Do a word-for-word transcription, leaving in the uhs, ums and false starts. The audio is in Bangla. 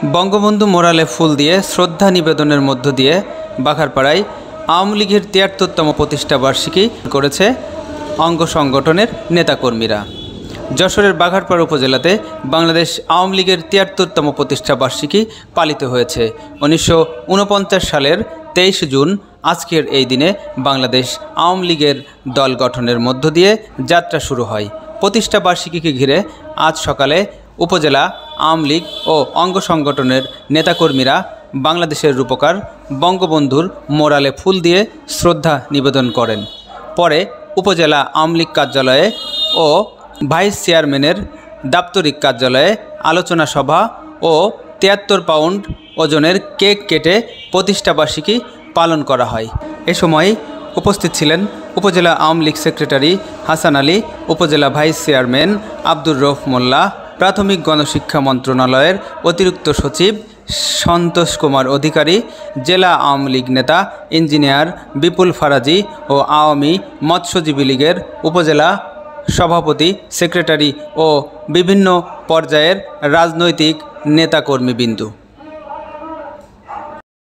বঙ্গবন্ধু মোরালে ফুল দিয়ে শ্রদ্ধা নিবেদনের মধ্য দিয়ে বাঘারপাড়ায় আওয়ামী লীগের তিয়াত্তরতম প্রতিষ্ঠাবার্ষিকী করেছে অঙ্গ সংগঠনের নেতাকর্মীরা। যশোরের বাঘারপাড়া উপজেলাতে বাংলাদেশ আওয়ামী লীগের তিয়াত্তরতম প্রতিষ্ঠাবার্ষিকী পালিত হয়েছে। উনিশশো উনপঞ্চাশ সালের তেইশ জুন আজকের এই দিনে বাংলাদেশ আওয়ামী লীগের দল গঠনের মধ্য দিয়ে যাত্রা শুরু হয়। প্রতিষ্ঠাবার্ষিকীকে ঘিরে আজ সকালে উপজেলা আওয়ামী লীগ ও অঙ্গ সংগঠনের নেতাকর্মীরা বাংলাদেশের রূপকার বঙ্গবন্ধুর মোরালে ফুল দিয়ে শ্রদ্ধা নিবেদন করেন। পরে উপজেলা আওয়ামী লীগ কার্যালয়ে ও ভাইস চেয়ারম্যানের দাপ্তরিক কার্যালয়ে আলোচনা সভা ও তিয়াত্তর পাউন্ড ওজনের কেক কেটে প্রতিষ্ঠাবার্ষিকী পালন করা হয়। এ সময় উপস্থিত ছিলেন উপজেলা আওয়ামী লীগ সেক্রেটারি হাসান আলী, উপজেলা ভাইস চেয়ারম্যান আব্দুর রউফ মোল্লা, প্রাথমিক গণশিক্ষা মন্ত্রণালয়ের অতিরিক্ত সচিব সন্তোষ কুমার অধিকারী, জেলা আওয়ামী লীগ নেতা ইঞ্জিনিয়ার বিপুল ফারাজি ও আওয়ামী মৎস্যজীবী লীগের উপজেলা সভাপতি, সেক্রেটারি ও বিভিন্ন পর্যায়ের রাজনৈতিক নেতাকর্মীবৃন্দ।